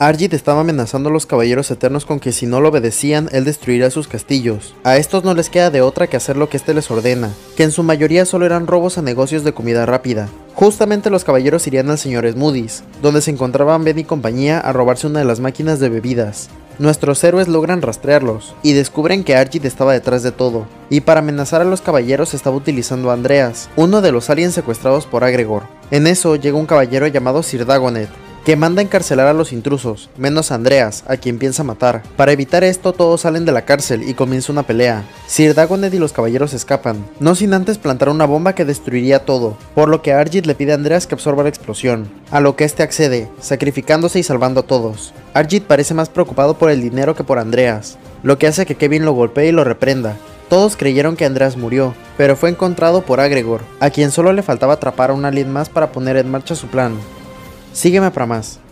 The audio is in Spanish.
Argid estaba amenazando a los caballeros eternos con que si no lo obedecían, él destruiría sus castillos. A estos no les queda de otra que hacer lo que este les ordena, que en su mayoría solo eran robos a negocios de comida rápida. Justamente los caballeros irían al señor Smoothies, donde se encontraban Ben y compañía a robarse una de las máquinas de bebidas. Nuestros héroes logran rastrearlos, y descubren que Argid estaba detrás de todo, y para amenazar a los caballeros estaba utilizando a Andreas, uno de los aliens secuestrados por Agregor. En eso llega un caballero llamado Sir Dagonet, que manda encarcelar a los intrusos, menos a Andreas, a quien piensa matar. Para evitar esto, todos salen de la cárcel y comienza una pelea. Sir Dagonet y los caballeros escapan, no sin antes plantar una bomba que destruiría todo, por lo que Argid le pide a Andreas que absorba la explosión, a lo que este accede, sacrificándose y salvando a todos. Argid parece más preocupado por el dinero que por Andreas, lo que hace que Kevin lo golpee y lo reprenda. Todos creyeron que Andreas murió, pero fue encontrado por Agregor, a quien solo le faltaba atrapar a un alien más para poner en marcha su plan. Sígueme para más.